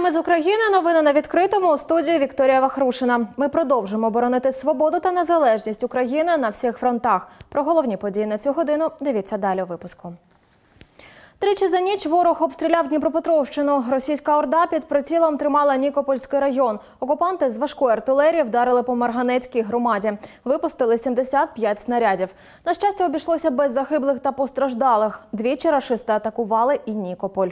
Прямо з України новини на відкритому. У студії Вікторія Вахрушина. Ми продовжимо боронити свободу та незалежність України на всіх фронтах. Про головні події на цю годину дивіться далі у випуску. Тричі за ніч ворог обстріляв Дніпропетровщину. Російська орда під прицілом тримала Нікопольський район. Окупанти з важкої артилерії вдарили по Марганецькій громаді. Випустили 75 снарядів. На щастя, обійшлося без загиблих та постраждалих. Двічі рашисти атакували і Нікополь.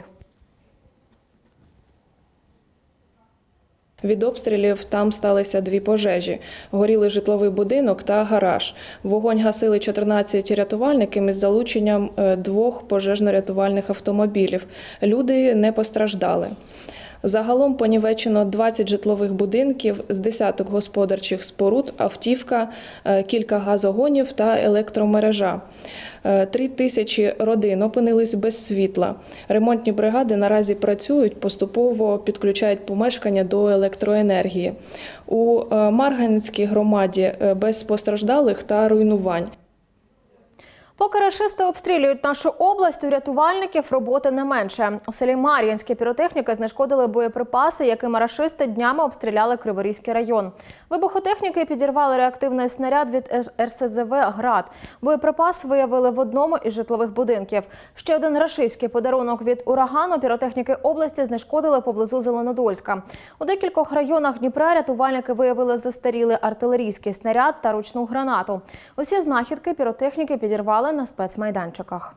Від обстрілів там сталися 2 пожежі. Горіли житловий будинок та гараж. Вогонь гасили 14 рятувальників із залученням 2 пожежно-рятувальних автомобілів. Люди не постраждали. Загалом понівечено 20 житлових будинків, з десяток господарчих споруд, автівка, кілька газогонів та електромережа. 3000 родин опинились без світла. Ремонтні бригади наразі працюють, поступово підключають помешкання до електроенергії. У Марганецькій громаді без постраждалих та руйнувань. Поки рашисти обстрілюють нашу область, у рятувальників роботи не менше. У селі Мар'їнське піротехніки знешкодили боєприпаси, якими рашисти днями обстріляли Криворізький район. Вибухотехніки підірвали реактивний снаряд від РСЗВ «Град». Боєприпас виявили в одному із житлових будинків. Ще один рашистський подарунок від урагану піротехніки області знешкодили поблизу Зеленодольська. У декількох районах Дніпра рятувальники виявили застарілий артилерійський снаряд та ручну гранату. Усі знахідки піротехніки підірвали на спецмайданчиках.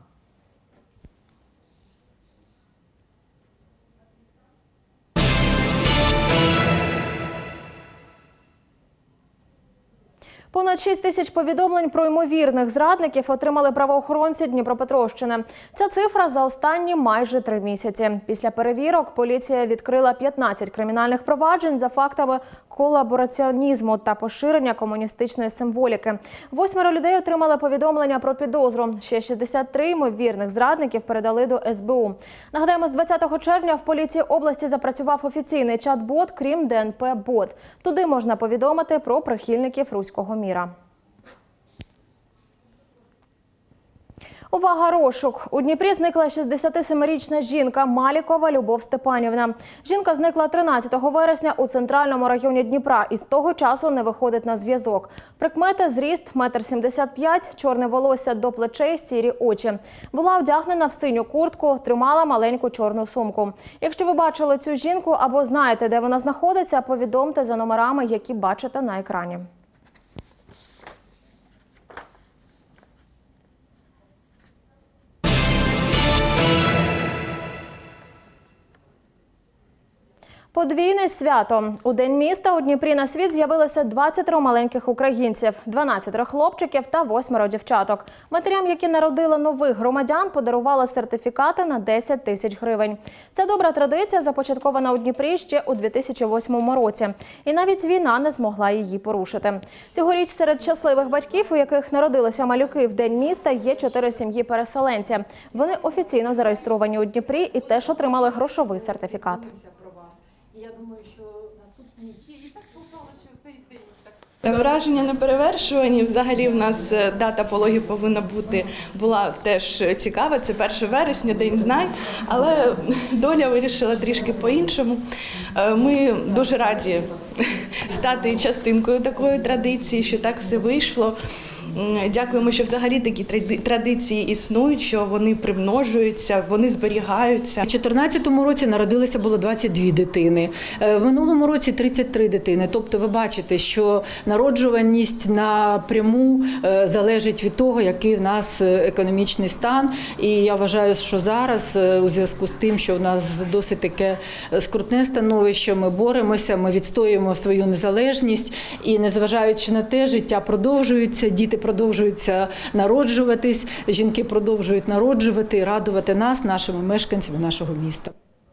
Понад 6 тисяч повідомлень про ймовірних зрадників отримали правоохоронці Дніпропетровщини. Ця цифра за останні майже 3 місяці. Після перевірок поліція відкрила 15 кримінальних проваджень за фактами колабораціонізму та поширення комуністичної символіки. 8 людей отримали повідомлення про підозру. Ще 63 ймовірних зрадників передали до СБУ. Нагадаємо, з 20 червня в поліції області запрацював офіційний чат-бот «Крім ДНП-бот». Туди можна повідомити про прихильників руського міра. Увага, розшук! У Дніпрі зникла 67-річна жінка Малікова Любов Степанівна. Жінка зникла 13 вересня у центральному районі Дніпра і з того часу не виходить на зв'язок. Прикмети: зріст 1,75 м, чорне волосся до плечей, сірі очі. Була одягнена в синю куртку, тримала маленьку чорну сумку. Якщо ви бачили цю жінку або знаєте, де вона знаходиться, повідомте за номерами, які бачите на екрані. Подвійне свято. У День міста у Дніпрі на світ з'явилося 20 маленьких українців, 12 хлопчиків та 8 дівчаток. Матерям, які народили нових громадян, подарували сертифікати на 10 тисяч гривень. Ця добра традиція започаткована у Дніпрі ще у 2008 році. І навіть війна не змогла її порушити. Цьогоріч серед щасливих батьків, у яких народилися малюки в День міста, є 4 сім'ї-переселенці. Вони офіційно зареєстровані у Дніпрі і теж отримали грошовий сертифікат. Я думаю, що наступні і так попало, що в цей день так. Враження неперевершувані. Взагалі в нас дата пологів повинна була теж цікава. Це 1 вересня, День знань, але доля вирішила трішки по-іншому. Ми дуже раді стати частинкою такої традиції, що так все вийшло. Дякуємо, що взагалі такі традиції існують, що вони примножуються, вони зберігаються. У 2014 році народилося було 22 дитини, в минулому році 33 дитини. Тобто ви бачите, що народжуваність напряму залежить від того, який в нас економічний стан. І я вважаю, що зараз у зв'язку з тим, що в нас досить таке скрутне становище, ми боремося, ми відстоюємо свою незалежність і, незважаючи на те, життя продовжується, діти продовжуються народжуватись, жінки продовжують народжувати і радувати нас, нашими мешканцями нашого міста.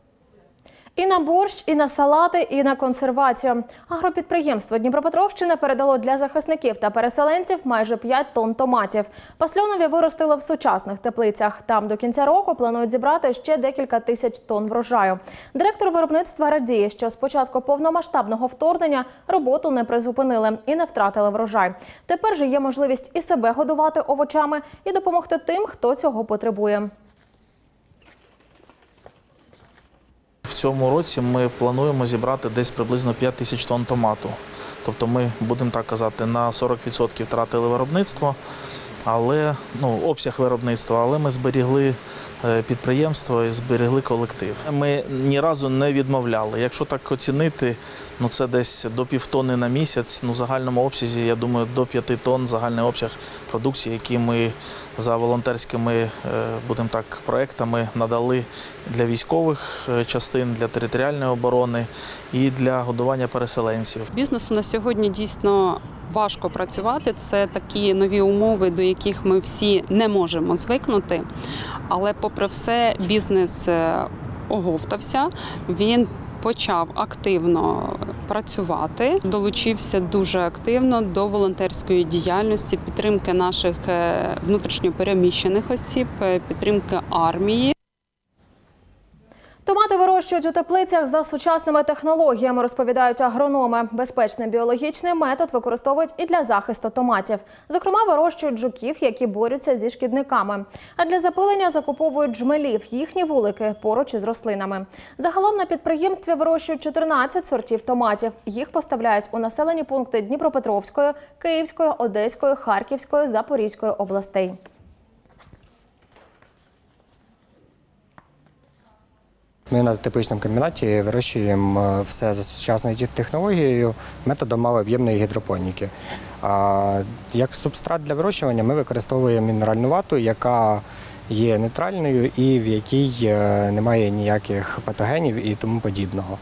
І на борщ, і на салати, і на консервацію. Агропідприємство Дніпропетровщини передало для захисників та переселенців майже 5 тонн томатів. Пасльонові виростили в сучасних теплицях. Там до кінця року планують зібрати ще декілька тисяч тонн врожаю. Директор виробництва радіє, що з початку повномасштабного вторгнення роботу не призупинили і не втратили врожай. Тепер же є можливість і себе годувати овочами, і допомогти тим, хто цього потребує. В цьому році ми плануємо зібрати десь приблизно 5 тисяч тонн томату. Тобто ми, будемо так казати, на 40% втратили виробництво, але, обсяг виробництва, але ми зберігли підприємство і зберегли колектив. Ми ні разу не відмовляли. Якщо так оцінити, це десь до 1,5 тонни на місяць, в загальному обсязі, я думаю, до 5 тонн загальний обсяг продукції, який ми за волонтерськими, будемо так, проектами надали для військових частин, для територіальної оборони і для годування переселенців. Бізнесу на сьогодні дійсно важко працювати. Це такі нові умови, до яких ми всі не можемо звикнути. Але попри все, бізнес оговтався, він почав активно працювати, долучився дуже активно до волонтерської діяльності, підтримки наших внутрішньопереміщених осіб, підтримки армії. Томати вирощують у теплицях за сучасними технологіями, розповідають агрономи. Безпечний біологічний метод використовують і для захисту томатів. Зокрема, вирощують жуків, які борються зі шкідниками. А для запилення закуповують джмелів, їхні вулики поруч із рослинами. Загалом на підприємстві вирощують 14 сортів томатів. Їх поставляють у населені пункти Дніпропетровської, Київської, Одеської, Харківської, Запорізької областей. Ми на тепличному комбінаті вирощуємо все за сучасною технологією методом малооб'ємної гідропоніки. Як субстрат для вирощування ми використовуємо мінеральну вату, яка є нейтральною і в якій немає ніяких патогенів і тому подібного.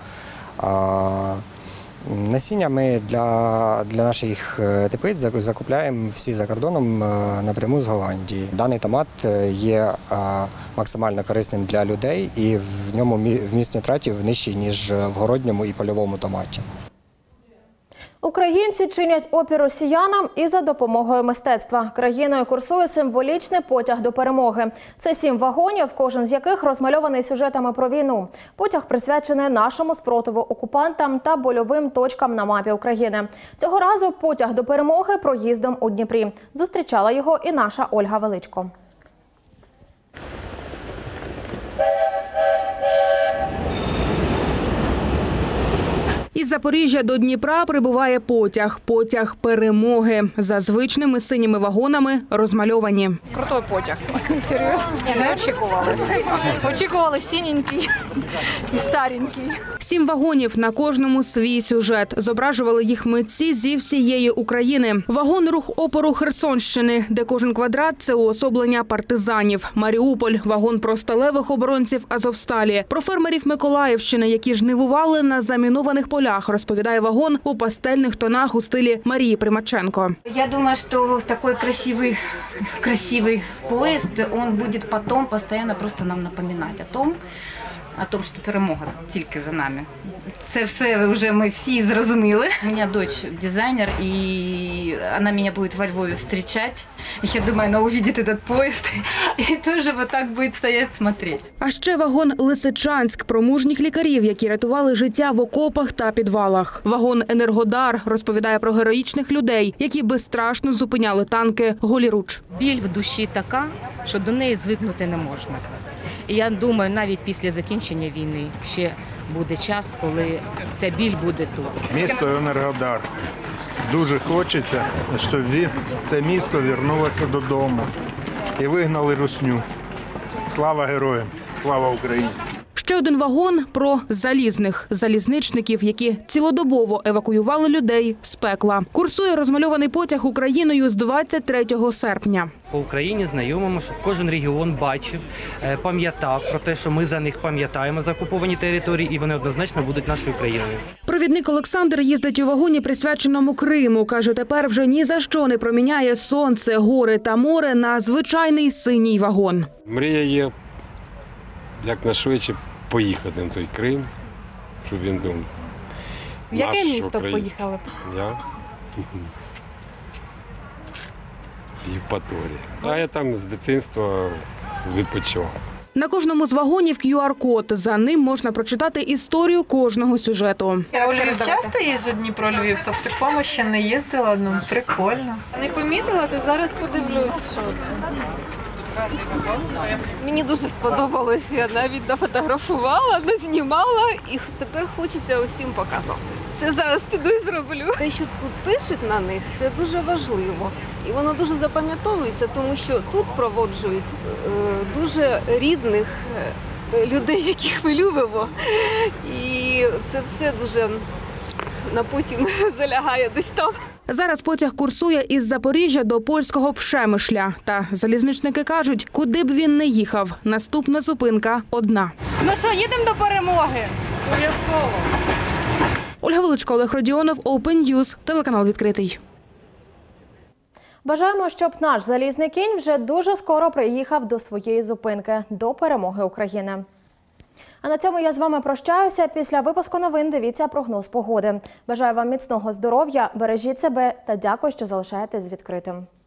Насіння ми для наших теплиць закупляємо всі за кордоном напряму з Голландії. Даний томат є максимально корисним для людей і в ньому вміст нітратів нижчий, ніж в городньому і польовому томаті. Українці чинять опір росіянам і за допомогою мистецтва. Країною курсує символічний потяг до перемоги. Це 7 вагонів, кожен з яких розмальований сюжетами про війну. Потяг присвячений нашому спротиву окупантам та больовим точкам на мапі України. Цього разу потяг до перемоги проїздом у Дніпрі. Зустрічала його і наша Ольга Величко. Із Запоріжжя до Дніпра прибуває потяг. Потяг перемоги. За звичними синіми вагонами розмальовані. Крутой потяг. Серйозно? Не очікували. Очікували синенький і старенький. 7 вагонів, на кожному свій сюжет. Зображували їх митці зі всієї України. Вагон рух опору Херсонщини, де кожен квадрат – це уособлення партизанів. Маріуполь – вагон про сталевих оборонців Азовсталі. Про фермерів Миколаївщини, які жнивували на замінованих полях, розповідає вагон у пастельних тонах у стилі Марії Примаченко. Я думаю, что такой красивый поезд, он будет потом постоянно просто нам напоминать о том, що перемога тільки за нами. Це все вже ми всі зрозуміли. У мене дочь дизайнер, і вона мене буде во Львові зустрічати. Я думаю, вона побачить цей поїзд і теж вот так буде стояти, смотреть. А ще вагон «Лисичанськ» про мужніх лікарів, які рятували життя в окопах та підвалах. Вагон «Енергодар» розповідає про героїчних людей, які безстрашно зупиняли танки голіруч. Біль в душі така, що до неї звикнути не можна. І я думаю, навіть після закінчення війни ще буде час, коли ця біль буде тут. Місто Енергодар. Дуже хочеться, щоб це місто повернулося додому і вигнали русню. Слава героям! Слава Україні! Ще один вагон про залізничників, які цілодобово евакуювали людей з пекла. Курсує розмальований потяг Україною з 23 серпня. По Україні знайомимо, щоб кожен регіон бачив, пам'ятав про те, що ми за них пам'ятаємо за окуповані території, і вони однозначно будуть нашою країною. Провідник Олександр їздить у вагоні, присвяченому Криму. Каже, тепер вже ні за що не проміняє сонце, гори та море на звичайний синій вагон. Мрія є якнайшвидше поїхати на той Крим, щоб він був В яке місто поїхали? Я? Євпаторія. А я там з дитинства відпочивав. На кожному з вагонів QR-код. За ним можна прочитати історію кожного сюжету. Я у Львів часто їжджу Дніпро-Львів, то в такому ще не їздила, прикольно. Не помітила, то зараз подивлюсь, що це. Мені дуже сподобалось, я навіть нафотографувала, назнімала і тепер хочеться усім показати. Це зараз піду і зроблю. Те, що тут пишуть на них, це дуже важливо. І воно дуже запам'ятовується, тому що тут проводжують дуже рідних людей, яких ми любимо. І це все дуже на потім залягає десь там. Зараз потяг курсує із Запоріжжя до польського Пшемишля. Та залізничники кажуть, куди б він не їхав, наступна зупинка – одна. Ну що, їдемо до перемоги? Обов'язково. Ольга Величко, Олег Родіонов, Open News, телеканал «Відкритий». Бажаємо, щоб наш залізний кінь вже дуже скоро приїхав до своєї зупинки – до перемоги України. А на цьому я з вами прощаюся. Після випуску новин дивіться прогноз погоди. Бажаю вам міцного здоров'я, бережіть себе та дякую, що залишаєтесь з відкритим.